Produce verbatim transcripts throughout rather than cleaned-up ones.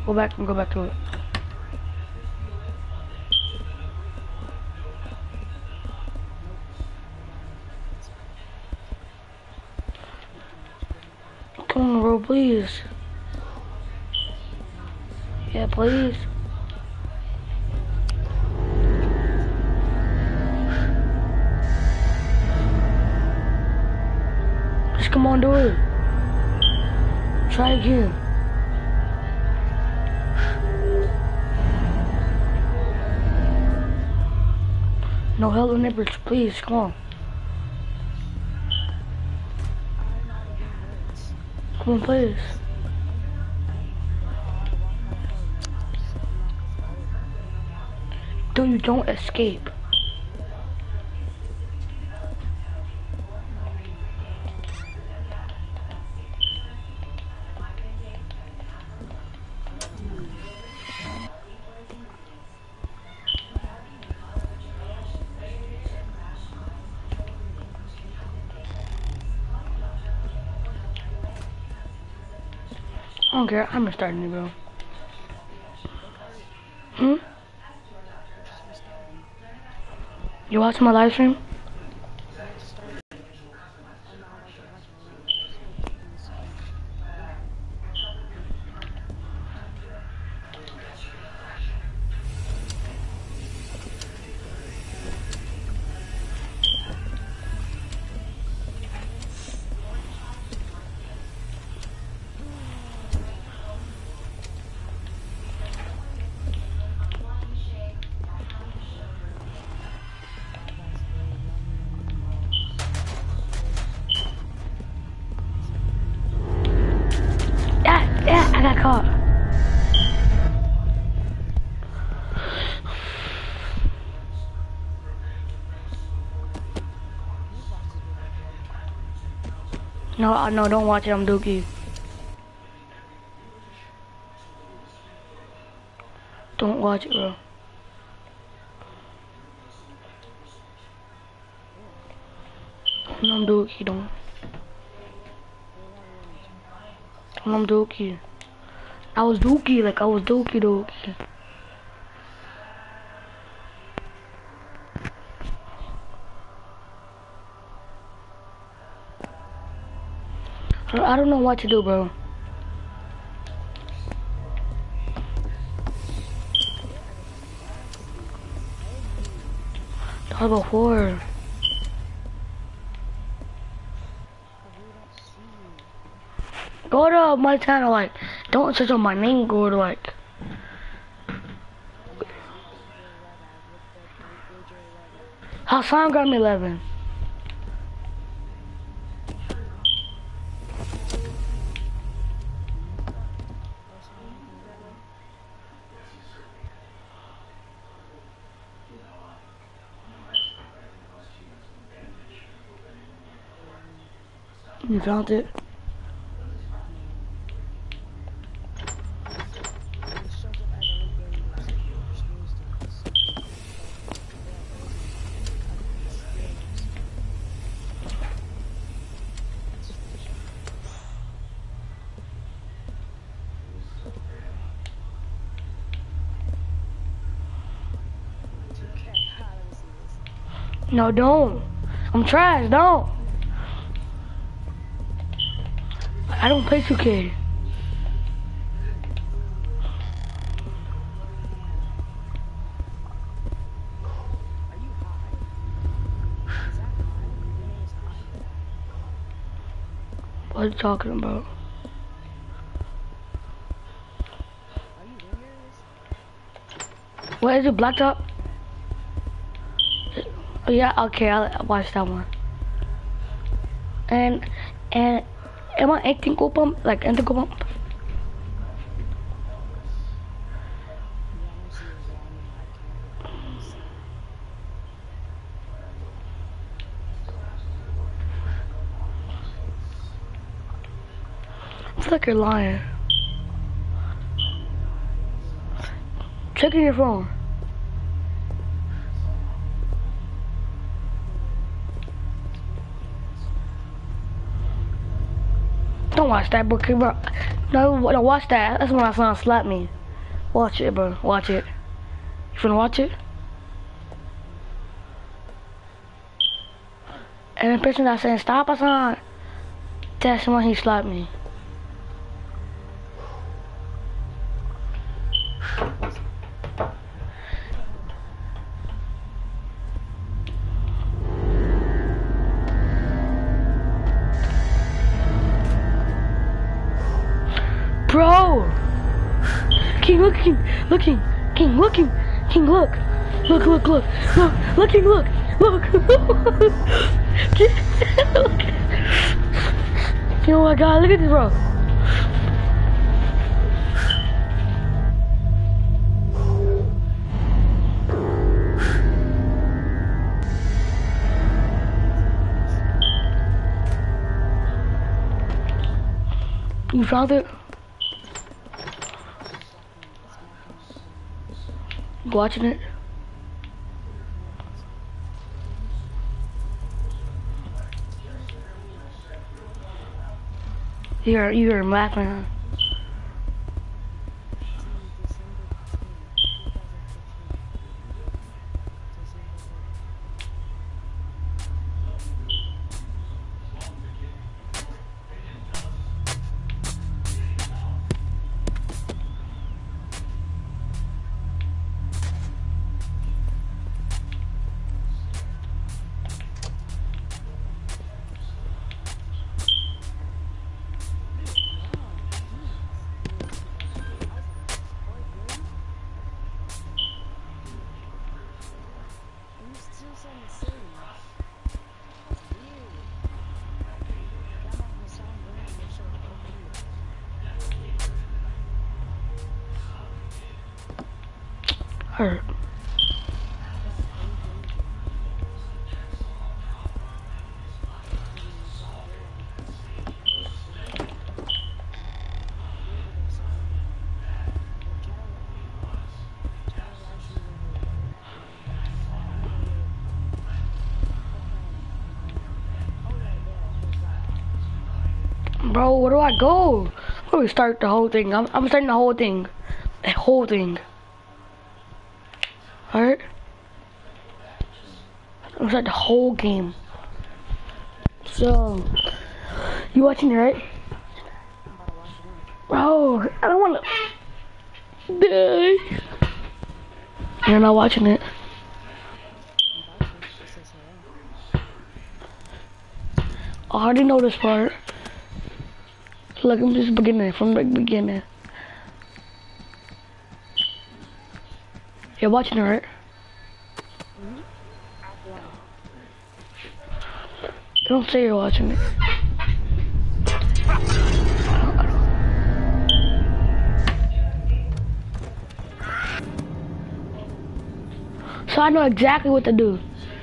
Go back and go back to it. Come on, bro, please. Yeah, please. Just come on, do it. Try again. No hello neighbors, please, come on. Come on, please. Dude, you don't escape. I don't care, I'm restarting it, bro. Hmm? You watching my live stream? Yeah, yeah, I got caught. No, no, don't watch it, I'm Dookie. Don't watch it, bro. I'm Dookie, don't. I'm Dookie. I was Dookie, like I was Dookie Dookie. I don't know what to do, bro. That was before. Go to my channel, like, don't search on my name, go to, like, Hassan got me eleven. You found it? No, don't. I'm trash, don't. I don't play two K. What are you talking about? What is it, Blacktop? Oh, yeah, okay, I'll watch that one. And, and, am I eighteen go pump? Like, enter go pump? I feel like you're lying. Check in your phone. Don't watch that, bro. bro. No, no, watch that. That's when my son slapped me. Watch it, bro. Watch it. You finna watch it? And the person that saying stop, son. That's when he slapped me. Bro! King, look, King, look, King, King, look, King, King, look, look, look, look, look, look, King, look, look, look. You know what, God, look at this, bro. You found it? Watching it? You're you're laughing. Hurt. Bro, where do I go? Where do we start the whole thing? I'm, I'm starting the whole thing. The whole thing. Alright? I'm starting the whole game. So, you watching it, right? Bro, I don't wanna die. You're not watching it. I already know this part. Look, I'm just beginning from the beginning. You're watching it, right? Don't say you're watching it. So I know exactly what to do.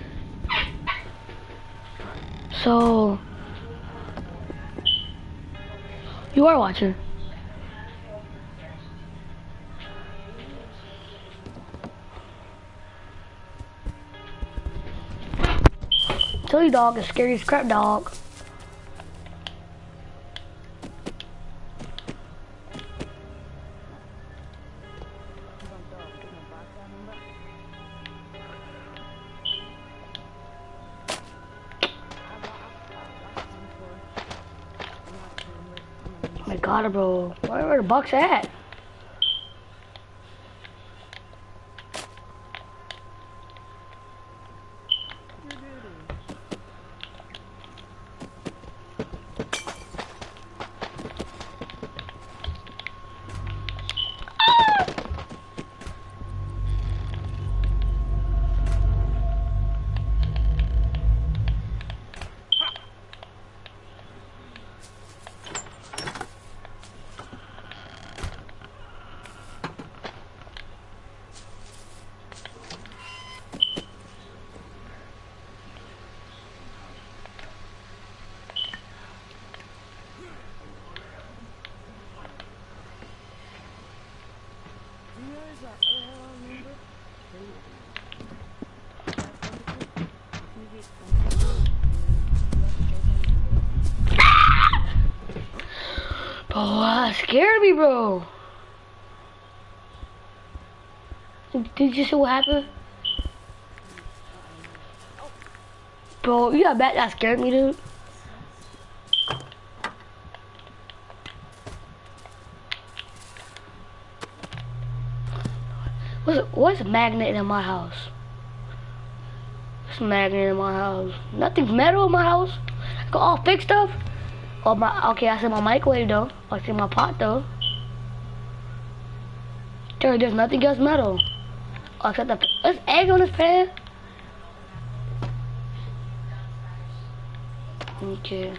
So you are watching. Tell you, dog is scary as crap, dog. Oh my god, bro. Where are the bucks at? Oh, that scared me, bro. Did you see what happened? Bro, you got back that scared me, dude. What's, what's magnet in my house? What's magnet in my house? Nothing's metal in my house. I got all fake stuff. Oh my, okay, I see my microwave though. I see my pot though. There, there's nothing else metal. Oh, except the, there's egg on this pan. Okay.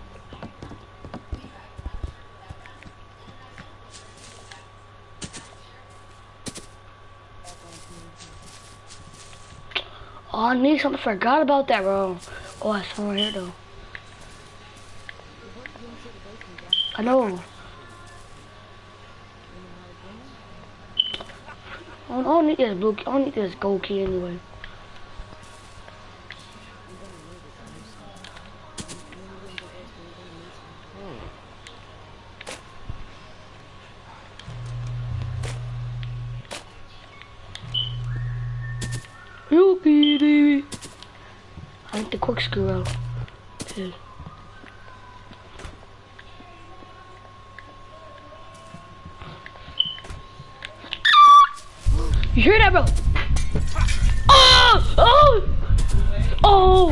Oh, I need something. Forgot about that, bro. Oh, I saw right here though. I know. I don't need this blue. I don't need this gold key anyway. Yuki, baby. I need the corkscrew out. Dude. You hear that, bro? Oh! Oh! Oh!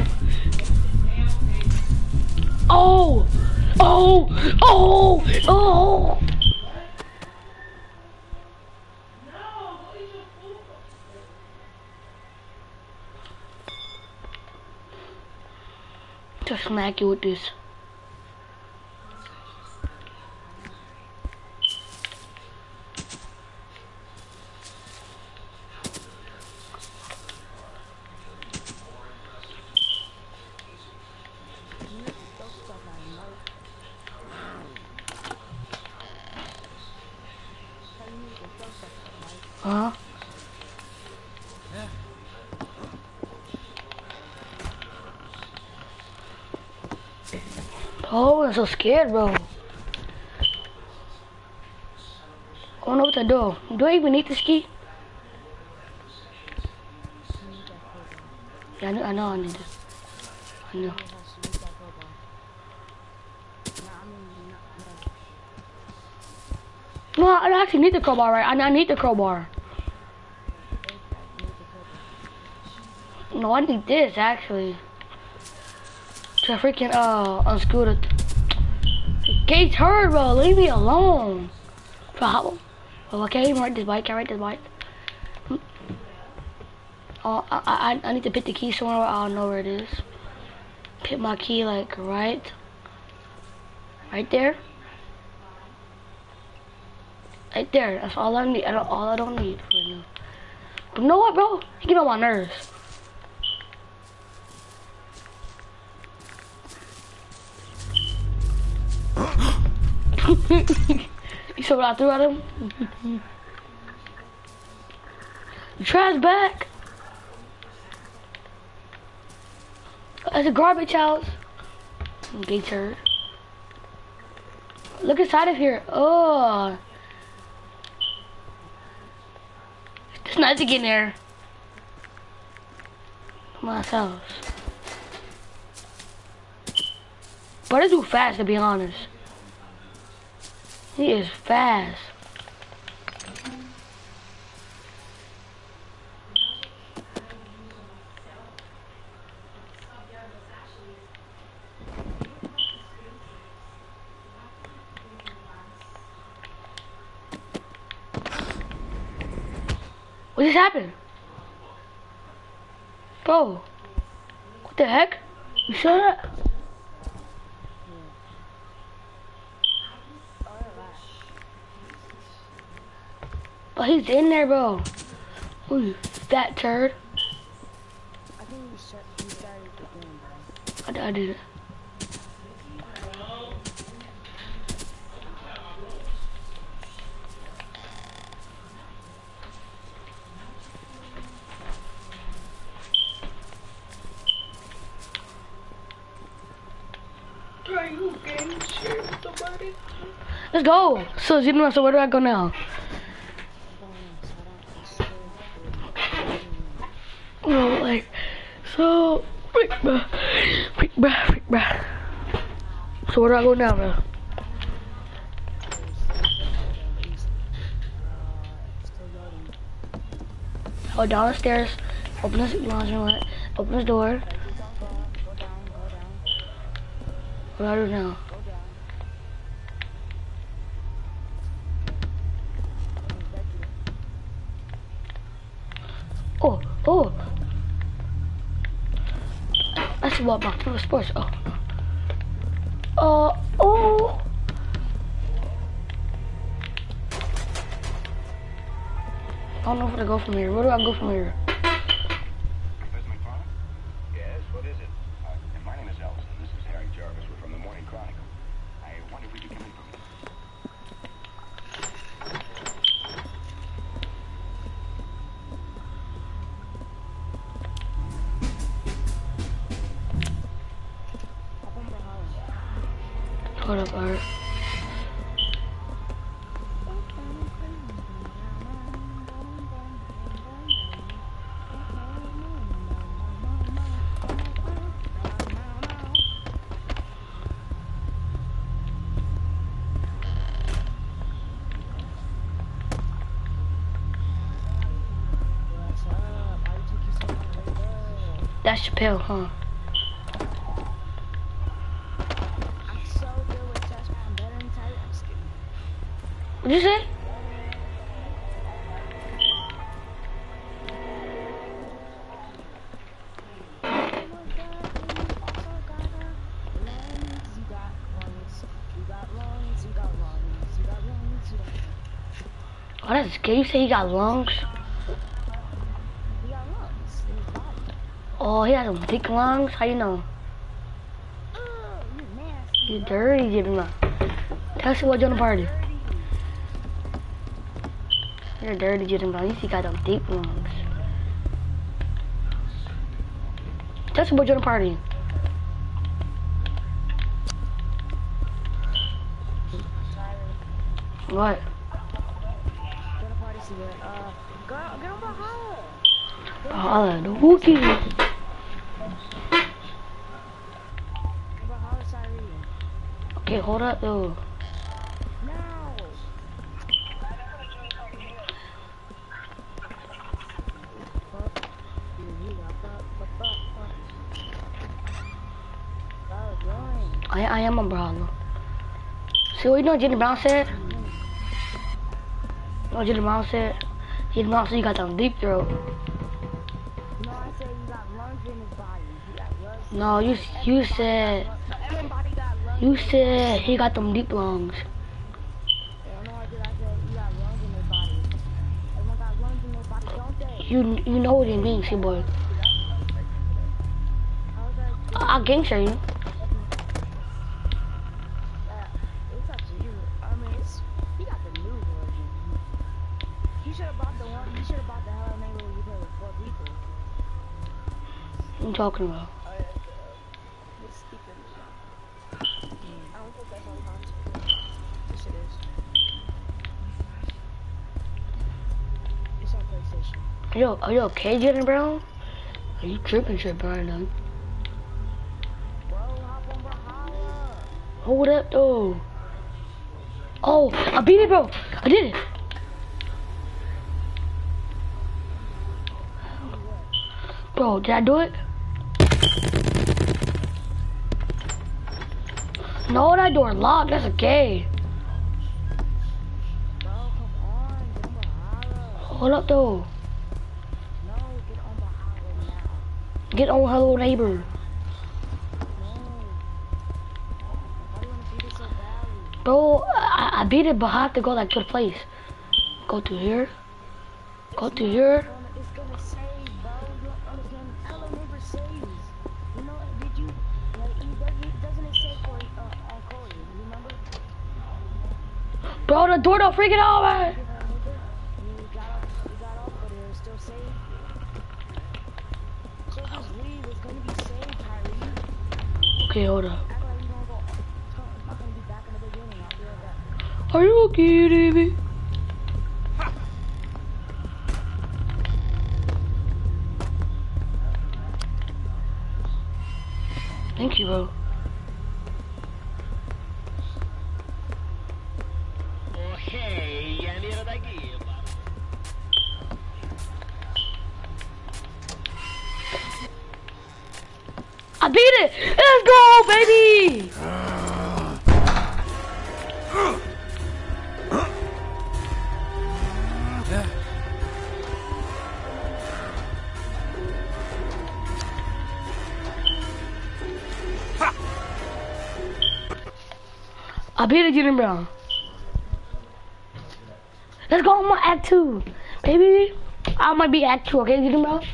Oh! Oh! Oh! Oh! Just smack you with this. Huh? Oh, I'm so scared, bro. I don't know what to do. Do I even need this key? Yeah, I know I, know I need it. I know. No, I actually need the crowbar, right? I, I need the crowbar. No, I need this, actually. To freaking, uh, unscrew the... The gate's hurt, bro. Leave me alone. Problem. Oh, I can't even ride this bike. Can I ride this bike? Oh, I, I, I need to pick the key somewhere. I don't know where it is. Pick my key, like, right... Right there. Right there. That's all I need. I don't, all I don't need right now. But you know what, bro? You get on my nerves. You saw what I threw at him? The trash back. It's a garbage house. Gay turd. Look inside of here. Oh. There's nothing in there. My house. But it's too fast, to be honest. He is fast. What just happened? Bro, what the heck? You saw that? But he's in there, bro. Ooh, you fat turd. I think you started the game, bro. I, I did it. Let's go. So, you know, so where do I go now? No, like, so, freak, bruh, freak, bruh, freak, bruh. So where do I go now, bro? Go down the stairs, open this laundry, open this door. What do I do now? Oh, oh. That's what my favorite sports. Oh. Uh, oh. I don't know where to go from here. Where do I go from here? Mister McFarland? Yes, what is it? Uh, my name is Elton. This is Harry Jarvis. We're from the Morning Chronicle. I wonder if we could come in for a minute. Hold up, Art. That's Chappelle, huh? I'm so good with touch. I'm better than tight. I'm just kidding. What'd you say? Oh, that's scary. You say he got lungs? He got lungs in his body. Oh, he has some thick lungs? How you know? Ugh, you nasty. You dirty, getting up. Tell us what you on the party. Dirty. You're dirty, getting up. You see, got them deep lungs. Tell us what you on the party. What? Go to party cigarette. Uh, go, get on Valhalla. Oh, the Wookiee. Valhalla siren. Okay, hold up, though. No. Fuck. You got fuck, fuck, fuck, fuck. Oh, join. I, I am a brawler. See what you know Jenny Brown said? You know what Jenny Brown said? Jenny Brown said you got them deep throat. No, I said you got lungs in his body. He got lungs. No, you you said Everybody got lungs. you said he got them deep lungs. Yeah, no, I did. I said you got lungs in their body. Everyone got lungs in their body, don't they? You you know what it means, see boy. How is that? I, I gang share you. Uh, it's up to you. I mean, it's he got the new version. You should have bought the one. You should have bought the Hello Neighbor where you play with four people. What you talking about? Oh yeah, the, the speaker. I don't think that's on console. Yes, it is. It's on PlayStation. Are you are you okay, Jenny Brown? Are you tripping, tripping right now? Bro, hop on Valhalla. Hold up, though. Oh, I beat it, bro. I did it. Bro, did I do it? No, that door locked. That's okay. Bro, come on, get on Valhalla. Hold up, though. No, get on Valhalla now. Get on Hello Neighbor. No. Why do you want to beat it so badly? Bro, I, I beat it, but I have to go like to the place. Go to here. Go to here. It's gonna save, bro. You don't understand. Hello Neighbor saves. You know, did you? Like, it doesn't, doesn't it save for uh, on Corey? You remember? Bro, the door don't freaking out, man. You got off, you got off, but it was still saved. So just leave. It's gonna be saved, Kyrie. Okay, hold up. Act like you gonna go. It's not gonna be back in the beginning. I'll be right back. Are you kidding me? Thank you, bro. I beat it! Let's go, baby! I beat it, Junior Brown. Let's go on my act two, baby. I might be act two, okay, Junior Brown?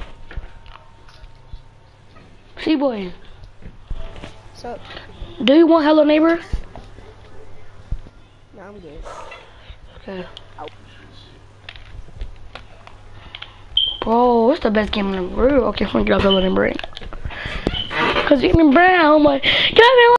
See, boy. So, Do you want Hello Neighbor? no, I'm good. Okay. Ow. Bro, it's the best game in the world. Okay, I'm gonna get up Hello Neighbor. Cause Junior Brown, my, get me